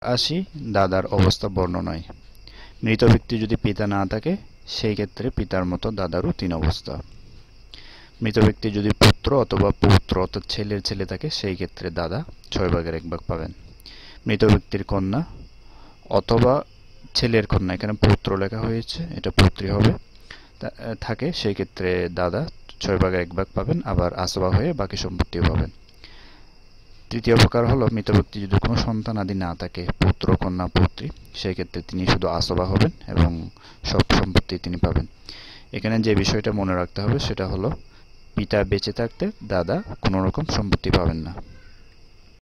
আসি দাদার অবস্থা বর্ণনায়। মৃত ব্যক্তি যদি পিতা না থাকে সেই ক্ষেত্রে পিতার মতো দাদারও 3 অবস্থা। মৃত ব্যক্তি যদি পুত্র অথবা পৌত্র অর্থাৎ ছেলের ছেলে থাকে সেই ক্ষেত্রে দাদা 6/1 পাবেন। মৃত ব্যক্তির কন্যা অথবা ছেলের কন্যা, এখানে পুত্র লেখা হয়েছে, এটা পুত্রী হবে, থাকে সেই ক্ষেত্রে দাদা 6/1 পাবেন, আবার আসবা হয়ে বাকি সম্পত্তিও পাবেন। তৃতীয় প্রকার হলো মৃত ব্যক্তি যদি কোনো সন্তানাদি না থাকে, পুত্র কন্যা পুত্রী, সেই ক্ষেত্রে তিনি শুধু আসবা হবেন এবং সব সম্পত্তি তিনি পাবেন। এখানে যে বিষয়টা মনে রাখতে হবে সেটা হলো পিতা বেঁচে থাকতে দাদা কোনো রকম সম্পত্তি পাবেন না।